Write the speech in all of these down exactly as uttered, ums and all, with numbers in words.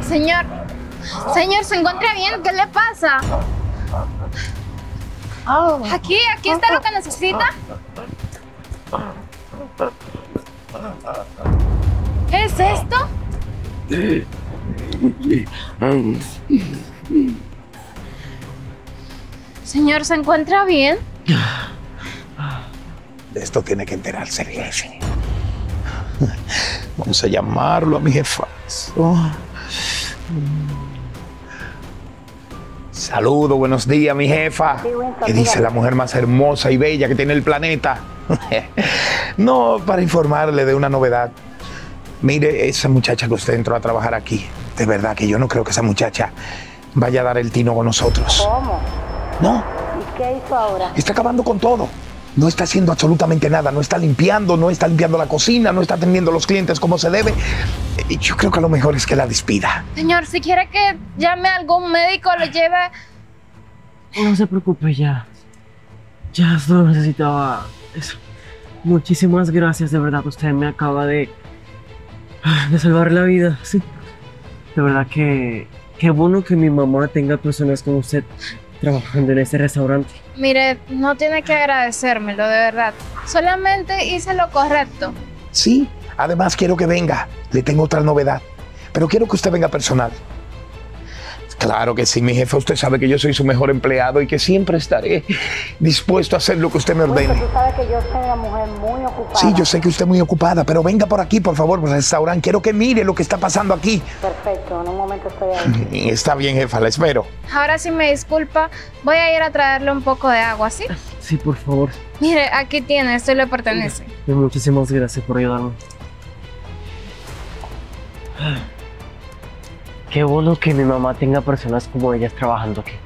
Señor, señor, ¿se encuentra bien? ¿Qué le pasa? Aquí, aquí está lo que necesita. ¿Qué es esto? Señor, ¿se encuentra bien? De esto tiene que enterarse el jefe. Vamos a llamarlo a mi jefa. Saludos, buenos días, mi jefa. ¿Qué dice la mujer más hermosa y bella que tiene el planeta? No, para informarle de una novedad. Mire, esa muchacha que usted entró a trabajar aquí, de verdad que yo no creo que esa muchacha vaya a dar el tino con nosotros. ¿Cómo? No. ¿Y qué hizo ahora? Está acabando con todo. No está haciendo absolutamente nada. No está limpiando, no está limpiando la cocina, no está atendiendo a los clientes como se debe. Yo creo que lo mejor es que la despida. Señor, si quiere que llame a algún médico, lo lleve... No se preocupe ya. Ya solo necesitaba eso. Muchísimas gracias, de verdad. Usted me acaba de... de salvar la vida, sí. De verdad que... qué bueno que mi mamá tenga personas como usted trabajando en este restaurante. Mire, no tiene que agradecérmelo, de verdad. Solamente hice lo correcto. Sí, además quiero que venga. Le tengo otra novedad. Pero quiero que usted venga personal. Claro que sí, mi jefe. Usted sabe que yo soy su mejor empleado y que siempre estaré dispuesto a hacer lo que usted me ordene. Bueno, tú sabes que yo soy una mujer muy ocupada. Sí, yo sé que usted es muy ocupada, pero venga por aquí, por favor, por el restaurante. Quiero que mire lo que está pasando aquí. Perfecto, en un momento estoy ahí. Está bien, jefa, la espero. Ahora sí me disculpa, voy a ir a traerle un poco de agua, ¿sí? Sí, por favor. Mire, aquí tiene, esto le pertenece. Y muchísimas gracias por ayudarme. Qué bueno que mi mamá tenga personas como ellas trabajando aquí.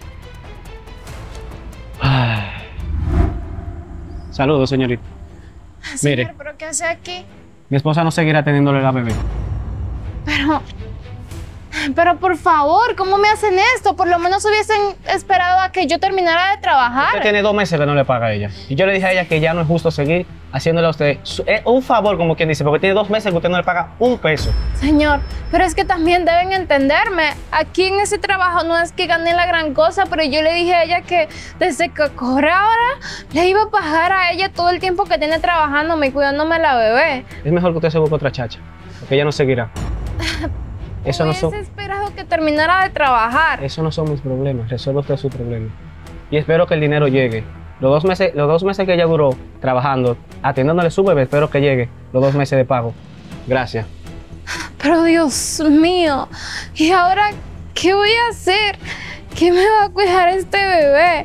Saludos, señorita. Señor, Mire. ¿pero qué hace aquí? Mi esposa no seguirá atendiéndole la bebé. Pero... Pero por favor, ¿cómo me hacen esto? Por lo menos hubiesen esperado a que yo terminara de trabajar. Usted tiene dos meses que no le paga a ella. Y yo le dije a ella que ya no es justo seguir haciéndole a usted eh, un favor, como quien dice, porque tiene dos meses que usted no le paga un peso. Señor, pero es que también deben entenderme. Aquí en ese trabajo no es que gané la gran cosa, pero yo le dije a ella que desde que cobra ahora le iba a pagar a ella todo el tiempo que tiene trabajándome y cuidándome la bebé. Es mejor que usted se busque otra chacha, porque ella no seguirá. Eso no son... Hubiese esperado que terminara de trabajar. Eso no son mis problemas, resuelva usted su problema. Y espero que el dinero llegue. Los dos meses, los dos meses que ella duró trabajando, atendiéndole su bebé, espero que llegue los dos meses de pago. Gracias. Pero Dios mío, ¿y ahora qué voy a hacer? ¿Quién me va a cuidar este bebé?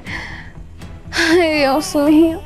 Ay, Dios mío.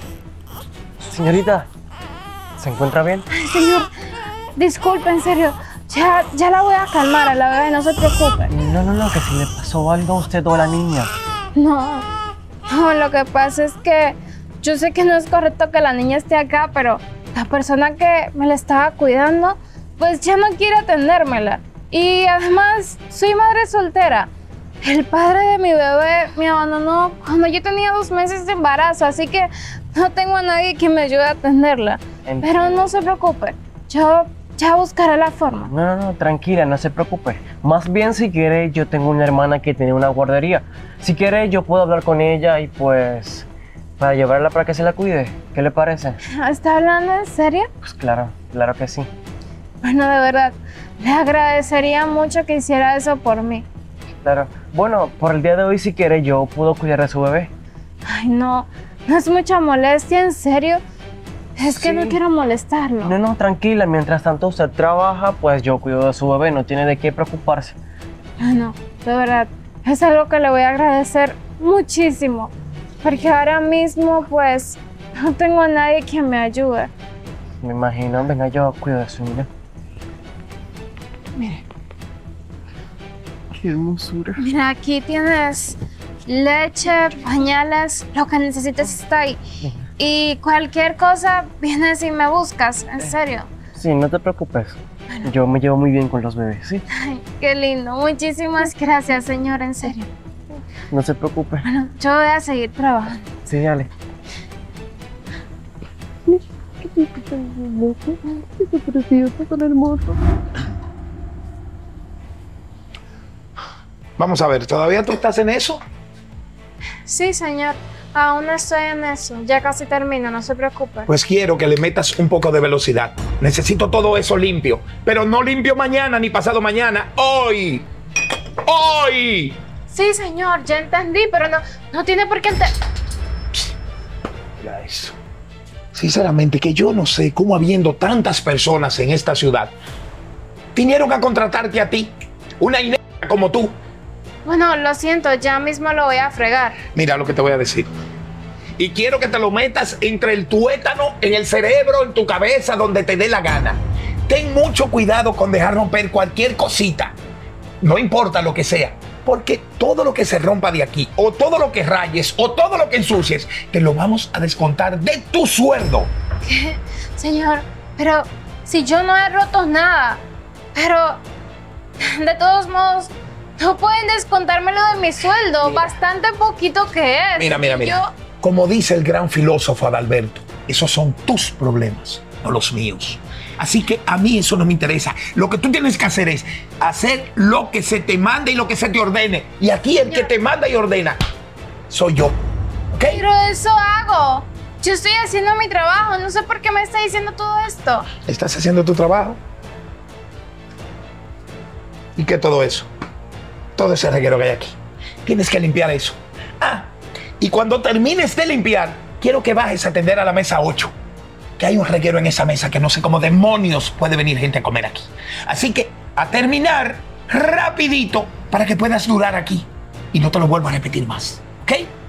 Señorita, ¿se encuentra bien? Ay, señor, disculpe, en serio. Ya, ya la voy a calmar a la bebé, no se preocupe. No, no, no, que si le pasó algo a usted o a la niña. No, no, lo que pasa es que yo sé que no es correcto que la niña esté acá, pero la persona que me la estaba cuidando, pues ya no quiere atendérmela. Y además, soy madre soltera. El padre de mi bebé me abandonó cuando yo tenía dos meses de embarazo, así que no tengo a nadie que me ayude a atenderla. Entiendo. Pero no se preocupe, yo ya buscaré la forma. No, no, no, tranquila, no se preocupe. Más bien, si quiere, yo tengo una hermana que tiene una guardería. Si quiere, yo puedo hablar con ella y pues... para llevarla para que se la cuide. ¿Qué le parece? ¿Está hablando en serio? Pues claro, claro que sí. Bueno, de verdad, le agradecería mucho que hiciera eso por mí. Claro. Bueno, por el día de hoy, si quiere, yo puedo cuidar de su bebé. Ay, no, no es mucha molestia, en serio. Es que Sí. no quiero molestarlo. No, no, tranquila. Mientras tanto usted trabaja, pues yo cuido de su bebé. No tiene de qué preocuparse. Ay, no, de verdad, es algo que le voy a agradecer muchísimo. Porque ahora mismo, pues, no tengo a nadie que me ayude. Me imagino. Venga, yo cuido de su niña. Mire, Qué hermosura. mira, aquí tienes leche, pañales, lo que necesites está ahí. Y cualquier cosa, vienes y me buscas, en serio. Sí, no te preocupes. Yo me llevo muy bien con los bebés, ¿sí? Ay, qué lindo. Muchísimas gracias, señor, en serio. No se preocupe. Bueno, yo voy a seguir trabajando. Sí, dale. Qué precioso, tan hermoso. Vamos a ver, ¿todavía tú estás en eso? Sí, señor. Aún estoy en eso. Ya casi termino, no se preocupe. Pues quiero que le metas un poco de velocidad. Necesito todo eso limpio. Pero no limpio mañana ni pasado mañana. ¡Hoy! ¡Hoy! Sí, señor, ya entendí, pero no, no tiene por qué entender. Mira eso. Sinceramente, que yo no sé cómo habiendo tantas personas en esta ciudad, vinieron a contratarte a ti. Una inepta como tú. Bueno, lo siento, ya mismo lo voy a fregar. Mira lo que te voy a decir. Y quiero que te lo metas entre el tuétano, en el cerebro, en tu cabeza, donde te dé la gana. Ten mucho cuidado con dejar romper cualquier cosita. No importa lo que sea. Porque todo lo que se rompa de aquí, o todo lo que rayes, o todo lo que ensucies, te lo vamos a descontar de tu sueldo. ¿Qué? Señor, pero si yo no he roto nada. Pero, de todos modos, no pueden descontármelo de mi sueldo. Mira. Bastante poquito que es. Mira, mira, mira. Yo... Como dice el gran filósofo Adalberto, esos son tus problemas, no los míos. Así que a mí eso no me interesa. Lo que tú tienes que hacer es hacer lo que se te mande y lo que se te ordene. Y aquí el que te manda y ordena soy yo. ¿Ok? Pero eso hago. Yo estoy haciendo mi trabajo. No sé por qué me está diciendo todo esto. ¿Estás haciendo tu trabajo? ¿Y qué todo eso? Todo ese reguero que hay aquí. Tienes que limpiar eso. Ah, y cuando termines de limpiar, quiero que bajes a atender a la mesa ocho. Que hay un reguero en esa mesa que no sé cómo demonios puede venir gente a comer aquí. Así que a terminar rapidito para que puedas durar aquí. Y no te lo vuelvo a repetir más. ¿Ok?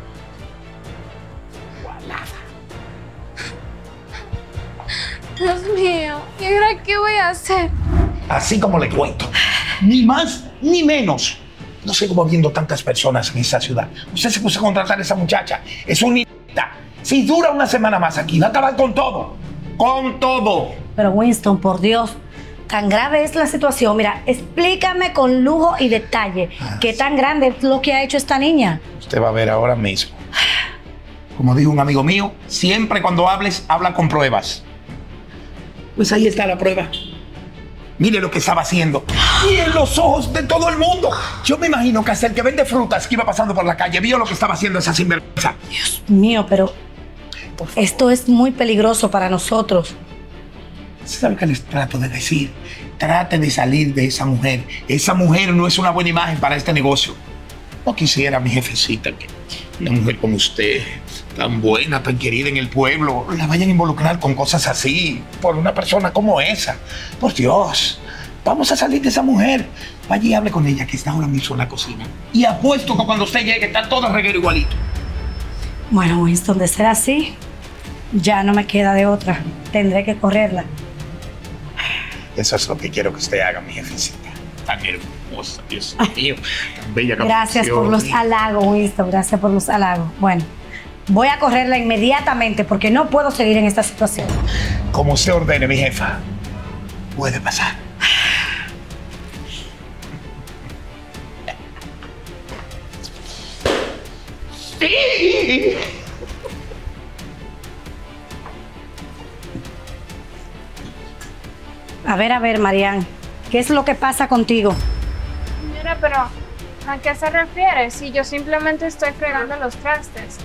Dios mío, ¿y ahora qué voy a hacer? Así como le cuento. Ni más ni menos. No sé cómo viendo tantas personas en esa ciudad. Usted se puso a contratar a esa muchacha. Es un idiota. Si dura una semana más aquí, va a acabar con todo. Con todo. Pero Winston, por Dios, tan grave es la situación. Mira, explícame con lujo y detalle Ah, qué tan grande es lo que ha hecho esta niña. Usted va a ver ahora mismo. Como dijo un amigo mío, siempre cuando hables, habla con pruebas. Pues ahí está la prueba. Mire lo que estaba haciendo. Y en los ojos de todo el mundo. Yo me imagino que hasta el que vende frutas que iba pasando por la calle vio lo que estaba haciendo esa sinvergüenza. Dios mío, pero esto es muy peligroso para nosotros. ¿Sabe qué les trato de decir? Trate de salir de esa mujer. Esa mujer no es una buena imagen para este negocio. No quisiera, mi jefecita, que una mujer como usted, tan buena, tan querida en el pueblo, la vayan a involucrar con cosas así, por una persona como esa. Por Dios, vamos a salir de esa mujer. Vaya y hable con ella, que está ahora mismo en la cocina. Y apuesto que cuando usted llegue está todo el reguero igualito. Bueno, Winston, de ser así, ya no me queda de otra. Tendré que correrla. Eso es lo que quiero que usted haga, mi jefecita. Tan hermosa, Dios mío, tan bella. Gracias por los halagos, Winston. Gracias por los halagos. Bueno, voy a correrla inmediatamente porque no puedo seguir en esta situación. Como usted ordene, mi jefa. Puede pasar. Sí. A ver, a ver, Marian, ¿qué es lo que pasa contigo? Señora, pero ¿a qué se refiere? Si yo simplemente estoy fregando los trastes.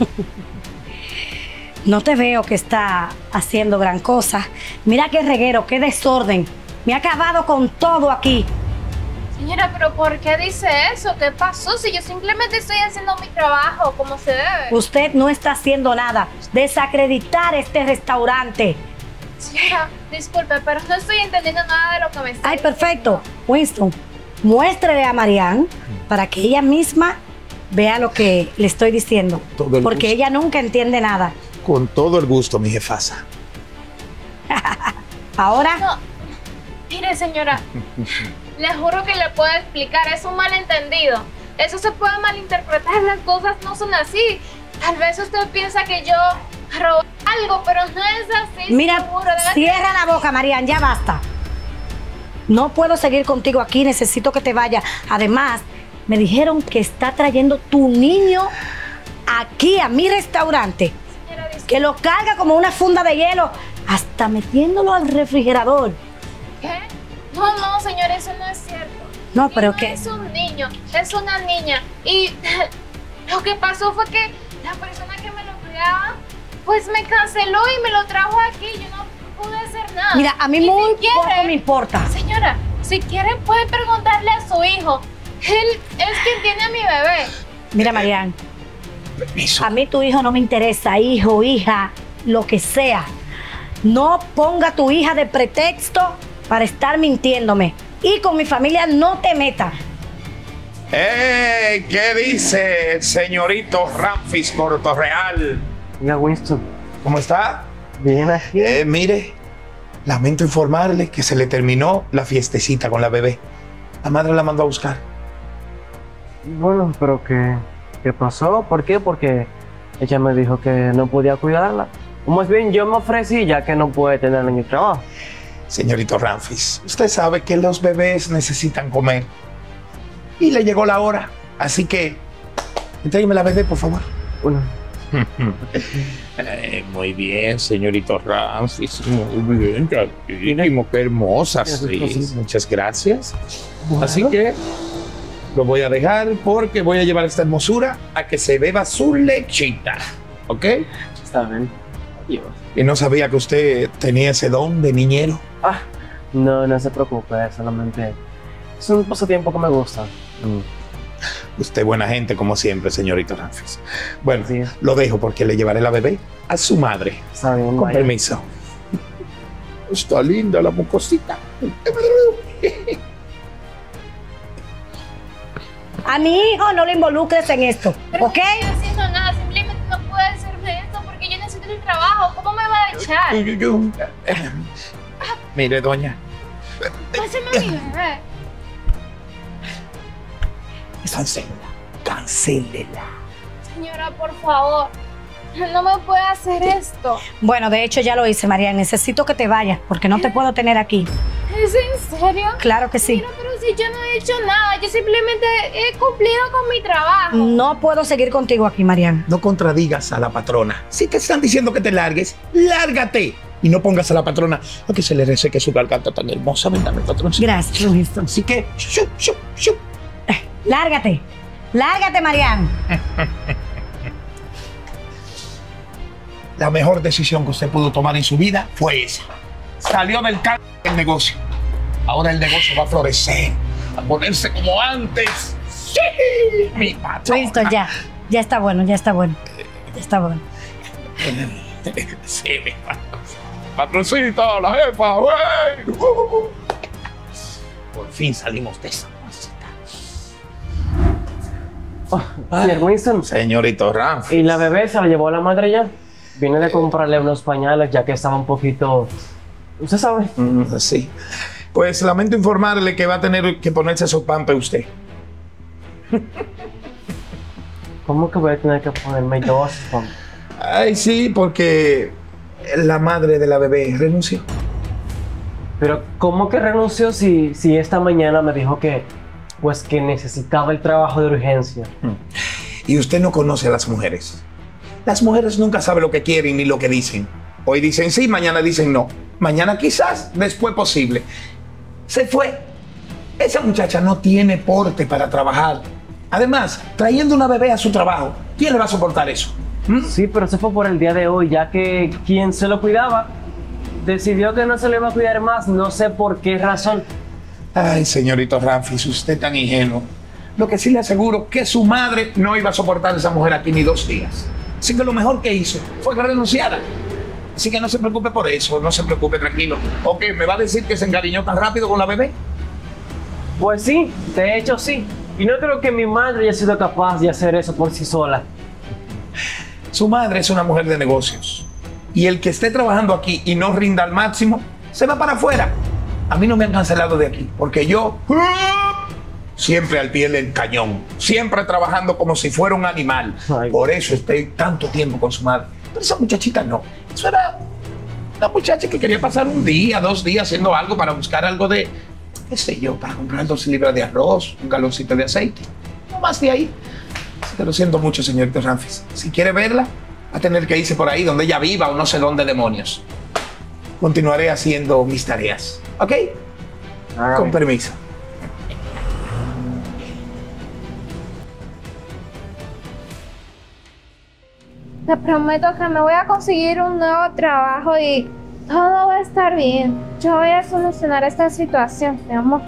No te veo que está haciendo gran cosa. Mira qué reguero, qué desorden. Me ha acabado con todo aquí. Señora, pero ¿por qué dice eso? ¿Qué pasó? Si yo simplemente estoy haciendo mi trabajo como se debe. Usted no está haciendo nada. Desacreditar este restaurante. Señora, disculpe, pero no estoy entendiendo nada de lo que me está Ay, diciendo. perfecto. Winston, muéstrele a Marian para que ella misma vea lo que le estoy diciendo. Todo el Porque gusto. ella nunca entiende nada. Con todo el gusto, mi jefasa. Ahora, No, mire, señora, le juro que le puedo explicar, es un malentendido. Eso se puede malinterpretar, las cosas no son así. Tal vez usted piensa que yo robé algo, pero no es así. mira, seguro, debe cierra la boca, Marian, ya basta. No puedo seguir contigo aquí, necesito que te vayas. Además, me dijeron que está trayendo tu niño aquí a mi restaurante. Señora, disculpe, Que lo carga como una funda de hielo, hasta metiéndolo al refrigerador. ¿qué? No, no, señora, eso no es cierto. No, Y pero no que... es un niño, es una niña. Y lo que pasó fue que la persona que me lo cuidaba, pues me canceló y me lo trajo aquí. Yo no pude hacer nada. Mira, a mí Y muy si quiere- poco me importa. Señora, si quiere puede preguntarle a su hijo. Él es quien tiene a mi bebé. Mira, Marian, Permiso. a mí tu hijo no me interesa, hijo, hija, lo que sea. No ponga a tu hija de pretexto para estar mintiéndome. Y con mi familia no te metas. ¡Ey! ¿Qué dice el señorito Ramfis Cortorreal? Oiga, Winston, ¿Cómo está? bien aquí. Eh, mire, lamento informarle que se le terminó la fiestecita con la bebé. La madre la mandó a buscar. Bueno, pero ¿qué, ¿qué pasó? ¿Por qué? Porque ella me dijo que no podía cuidarla. O más bien, yo me ofrecí ya que no puede tenerla en el trabajo. Señorito Ramfis, usted sabe que los bebés necesitan comer. Y le llegó la hora. Así que, entrégueme la bebé, por favor. Bueno, Eh, muy bien, señorito Ramfis. Muy bien, tranquilo. Qué hermosa, sí. Muchas gracias. Así que lo voy a dejar porque voy a llevar esta hermosura a que se beba su lechita. ¿Ok? está bien. Adiós. Y no sabía que usted tenía ese don de niñero. Ah, no, no se preocupe, solamente es un pasatiempo que me gusta. Mm. Usted buena gente, como siempre, señorito Ramfis. Bueno, Sí. lo dejo porque le llevaré la bebé a su madre. Está bien, Con vaya. permiso. Está linda la mocosita. A mi hijo no lo involucres en esto, Pero ¿ok? no estoy haciendo nada, simplemente no puede hacerme esto porque yo necesito el trabajo. ¿Cómo me va a echar? Yo- yo- eh, Mire, doña. Pásame a mi bebé. Cancélela. Cancélela. Señora, por favor, no me puede hacer esto. Bueno, de hecho ya lo hice, María. Necesito que te vayas porque no te puedo tener aquí. ¿Es en serio? Claro que sí. Mira, pero si yo no he hecho nada, yo simplemente he cumplido con mi trabajo. No puedo seguir contigo aquí, Marian. No contradigas a la patrona. Si te están diciendo que te largues, lárgate. Y no pongas a la patrona a que se le reseque su garganta tan hermosa. Véndame, patrón. Gracias, Winston. Así que, shup, shup, shup. Lárgate. Lárgate, Marian. La mejor decisión que usted pudo tomar en su vida fue esa. Salió del campo del negocio. Ahora el negocio va a florecer, a ponerse como antes. ¡Sí! Mi patrón. Winston, ya. Ya está bueno, ya está bueno. Ya está bueno. Sí, mi patrón. Patroncita, la jefa, güey. Uh. Por fin salimos de esa cosita. Oh, señor Winston, Señorito Ramf. ¿y la bebé se la llevó a la madre ya? Vine de comprarle unos pañales ya que estaba un poquito... ¿Usted sabe? Mm, sí. Pues lamento informarle que va a tener que ponerse su pampe usted. ¿Cómo que voy a tener que ponerme dos? Ay, sí, porque la madre de la bebé renunció. Pero ¿cómo que renunció si, si esta mañana me dijo que, pues, que necesitaba el trabajo de urgencia? Y usted no conoce a las mujeres. Las mujeres nunca saben lo que quieren ni lo que dicen. Hoy dicen sí, mañana dicen no. Mañana quizás, después posible. Se fue. Esa muchacha no tiene porte para trabajar. Además, trayendo una bebé a su trabajo, ¿quién le va a soportar eso? ¿Mm? Sí, pero eso fue por el día de hoy, ya que quien se lo cuidaba decidió que no se le iba a cuidar más, no sé por qué razón. Ay, señorito Ramfis, usted tan ingenuo. Lo que sí le aseguro que su madre no iba a soportar a esa mujer aquí ni dos días. Así que lo mejor que hizo fue que renunciara. Así que no se preocupe por eso, no se preocupe, tranquilo. Ok, ¿me va a decir que se encariñó tan rápido con la bebé? Pues sí, de hecho sí. Y no creo que mi madre haya sido capaz de hacer eso por sí sola. Su madre es una mujer de negocios. Y el que esté trabajando aquí y no rinda al máximo, se va para afuera. A mí no me han cancelado de aquí, porque yo siempre al pie del cañón, siempre trabajando como si fuera un animal. Ay. Por eso estoy tanto tiempo con su madre. Pero esa muchachita no. Eso era una muchacha que quería pasar un día, dos días haciendo algo para buscar algo de, qué sé yo, para comprar dos libras de arroz, un galoncito de aceite. No más de ahí. Así que lo siento mucho, señorito Ramfis. Si quiere verla, va a tener que irse por ahí donde ella viva o no sé dónde demonios. Continuaré haciendo mis tareas. ¿Ok? Con permiso. te prometo que me voy a conseguir un nuevo trabajo y todo va a estar bien. Yo voy a solucionar esta situación, mi amor.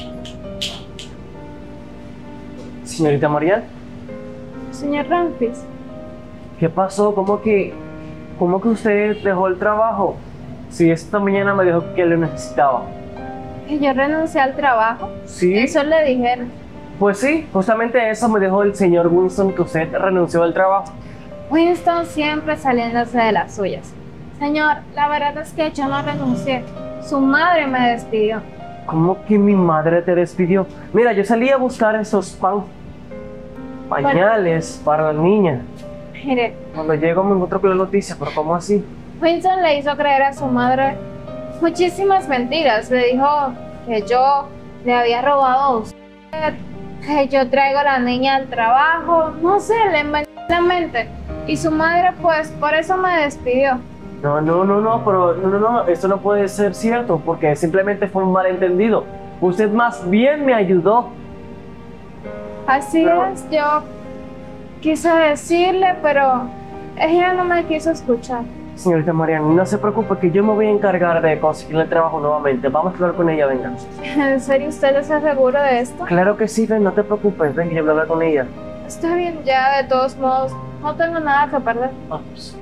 Señorita Marian, Señor Ramfis, ¿qué pasó? ¿Cómo que, cómo que usted dejó el trabajo? Si esta mañana me dijo que lo necesitaba. que yo renuncié al trabajo. Sí. Eso le dijeron. Pues sí, justamente eso me dijo el señor Winston, que usted renunció al trabajo. Winston siempre saliéndose de las suyas. Señor, la verdad es que yo no renuncié. Su madre me despidió. ¿Cómo que mi madre te despidió? Mira, yo salí a buscar esos pan, pañales para la niña. Mire, Cuando llego me encuentro con la noticia, pero ¿cómo así? Winston le hizo creer a su madre muchísimas mentiras. Le dijo que yo le había robado a usted, que yo traigo a la niña al trabajo. No sé, le inventó la mente. Y su madre, pues, por eso me despidió. No, no, no, no, pero no, no, no, esto no puede ser cierto, porque simplemente fue un malentendido. Usted más bien me ayudó. Así Pero- es, yo quise decirle, pero ella no me quiso escuchar. Señorita Marian, no se preocupe que yo me voy a encargar de conseguirle el trabajo nuevamente. Vamos a hablar con ella, venga. ¿En serio usted está seguro de esto? Claro que sí, ven, no te preocupes, ven que yo voy a hablar con ella. Está bien, ya de todos modos, no tengo nada que perder. Vamos.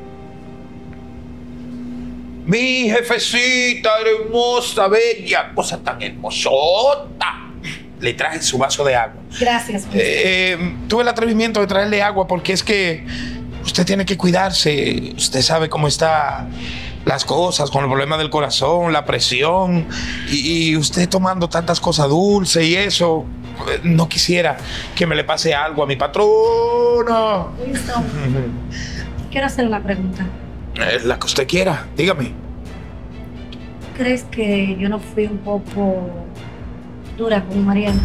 Mi jefecita hermosa, bella, cosa tan hermosota. Le traje su vaso de agua. Gracias. Eh, eh, tuve el atrevimiento de traerle agua porque es que usted tiene que cuidarse. Usted sabe cómo están las cosas con el problema del corazón, la presión. Y, y usted tomando tantas cosas dulces y eso. eh, No quisiera que me le pase algo a mi patrona. Winston, quiero hacer una pregunta. Eh, La que usted quiera, dígame. ¿Crees que yo no fui un poco dura con Mariana?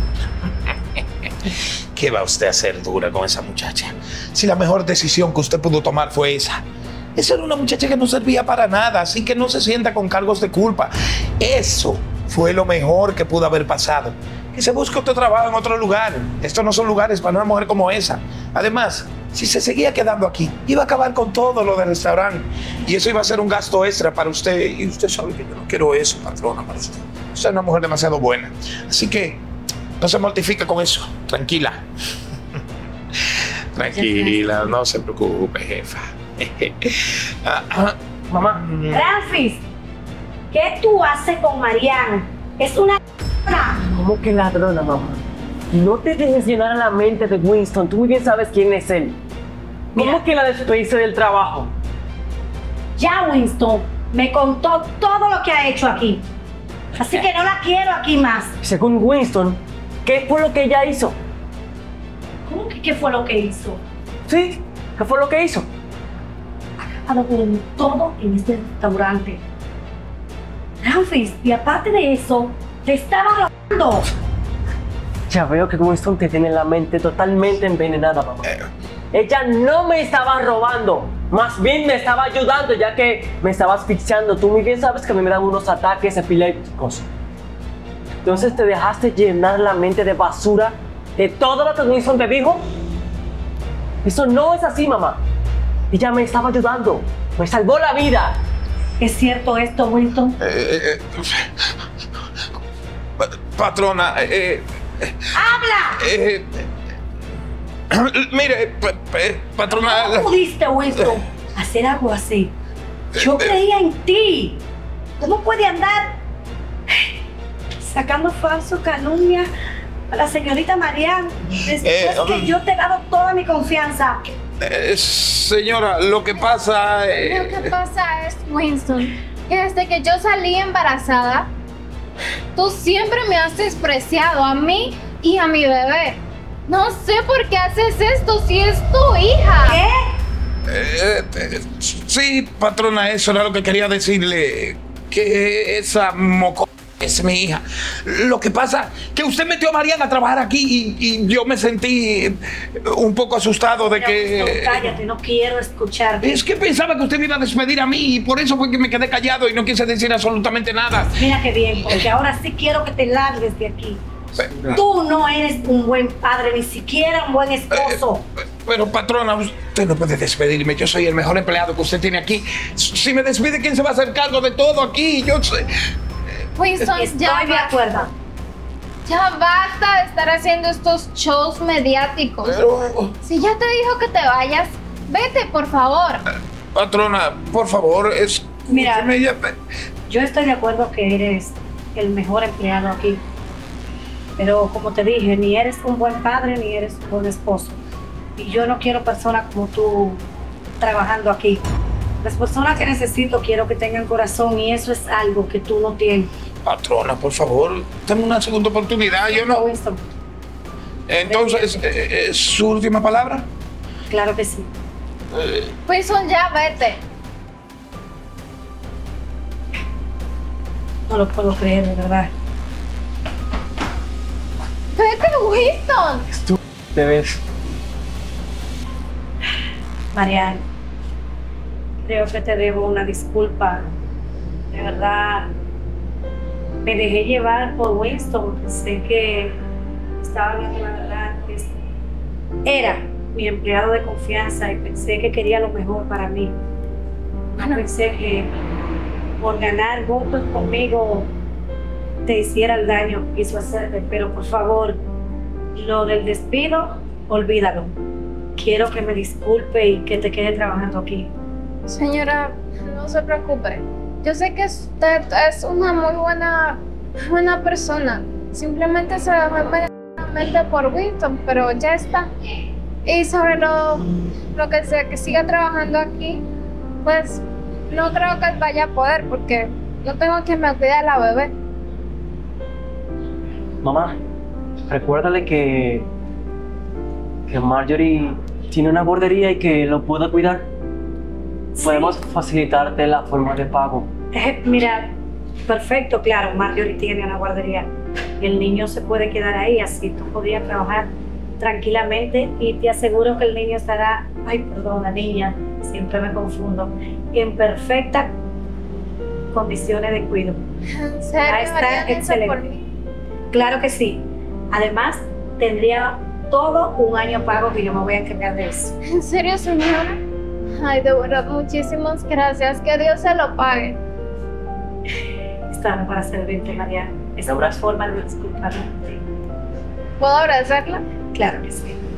¿Qué va usted a hacer dura con esa muchacha? Si la mejor decisión que usted pudo tomar fue esa. Esa era una muchacha que no servía para nada, así que no se sienta con cargos de culpa. Eso fue lo mejor que pudo haber pasado. Que se busque otro trabajo en otro lugar. Estos no son lugares para una mujer como esa. Además, si se seguía quedando aquí, iba a acabar con todo lo del restaurante. Y eso iba a ser un gasto extra para usted. Y usted sabe que yo no quiero eso, patrona, para usted. Usted es una mujer demasiado buena. Así que no se mortifique con eso. Tranquila. Tranquila, no se preocupe, jefa. Ah, ah, Mamá, Ramfis, ¿qué tú haces con Mariana? Es una... ¿cómo que ladrona, mamá? No te dejes llenar a la mente de Winston, tú muy bien sabes quién es él. ¿Cómo Mira. que la despediste del trabajo? Ya Winston me contó todo lo que ha hecho aquí. Así que no la quiero aquí más. Según Winston, ¿qué fue lo que ella hizo? ¿Cómo que qué fue lo que hizo? ¿Sí? ¿Qué fue lo que hizo? Acabado con todo en este restaurante. Ramfis, y aparte de eso, te estaba robando. Ya veo que Winston te tiene la mente totalmente envenenada, mamá. Ella no me estaba robando, más bien me estaba ayudando ya que me estaba asfixiando. Tú muy bien sabes que a mí me dan unos ataques epilépticos. Entonces te dejaste llenar la mente de basura de todo lo que Winston te dijo. Eso no es así, mamá. Ella me estaba ayudando, me salvó la vida. ¿Es cierto esto, Winston? eh, eh, pa- patrona, eh, ¡Habla! eh, mire, pa- pa- patrona. ¿Cómo pudiste, Winston, hacer algo así? Yo creía en ti. ¿Cómo puede andar sacando falso calumnia a la señorita Marian después Eh, que yo te he dado toda mi confianza? Eh, señora, lo que pasa. eh, Lo que pasa es, Winston, que desde que yo salí embarazada, tú siempre me has despreciado a mí y a mi bebé. No sé por qué haces esto si es tu hija. ¿Qué? eh, eh, sí, patrona, eso era lo que quería decirle. Que esa moco es mi hija. Lo que pasa que usted metió a Mariana a trabajar aquí y, y yo me sentí un poco asustado de Mira, que. Winston, cállate, no quiero escucharte. Es que pensaba que usted me iba a despedir a mí y por eso fue que me quedé callado y no quise decir absolutamente nada. Mira qué bien, porque ahora sí quiero que te largues de aquí. Tú no eres un buen padre, ni siquiera un buen esposo. Pero patrona, usted no puede despedirme. Yo soy el mejor empleado que usted tiene aquí. Si me despide, ¿quién se va a hacer cargo de todo aquí? Yo sé. Winston, Estoy ya, de acuerdo. ya basta de estar haciendo estos shows mediáticos. Pero, Si ya te dijo que te vayas, vete, por favor. patrona, por favor, es. Mira, yo estoy de acuerdo que eres el mejor empleado aquí. Pero como te dije, ni eres un buen padre ni eres un buen esposo. Y yo no quiero personas como tú trabajando aquí. Las personas que necesito quiero que tengan corazón y eso es algo que tú no tienes. Patrona, por favor, dame una segunda oportunidad. Yo no. Winston, Entonces, eh, ¿es su última palabra? claro que sí. Winston, ya vete. No lo puedo creer, de verdad. Vete, Winston. Tú te ves. Mariana, creo que te debo una disculpa. De verdad, me dejé llevar por Winston. Pensé que estaba hablando la verdad. Es- Era mi empleado de confianza y pensé que quería lo mejor para mí. No pensé que por ganar votos conmigo te hiciera el daño que quiso hacerte. Pero por favor, lo del despido, olvídalo. Quiero que me disculpe y que te quede trabajando aquí. Señora, no se preocupe. Yo sé que usted es una muy buena, buena persona. Simplemente se dejó inmediatamente por Winston, pero ya está. Y sobre lo, lo que sea que siga trabajando aquí, pues no creo que vaya a poder porque no tengo quien me cuide de la bebé. Mamá, recuérdale que, que Marjorie tiene una guardería y que lo puede cuidar. Podemos facilitarte la forma de pago. Eh, mira, perfecto, claro, Marjorie tiene una guardería y el niño se puede quedar ahí, así tú podrías trabajar tranquilamente y te aseguro que el niño estará, ay, perdón, la niña, siempre me confundo, en perfectas condiciones de cuidado. En Va a serio, estar Mariana, piensa por excelente. mí. Claro que sí. Además, tendría todo un año pago que yo me voy a encargar de eso. ¿En serio, señora? Ay, de verdad, muchísimas gracias. Que Dios se lo pague. Estamos para servirte, María. Es una forma de disculparme. ¿Puedo abrazarla? Claro que sí.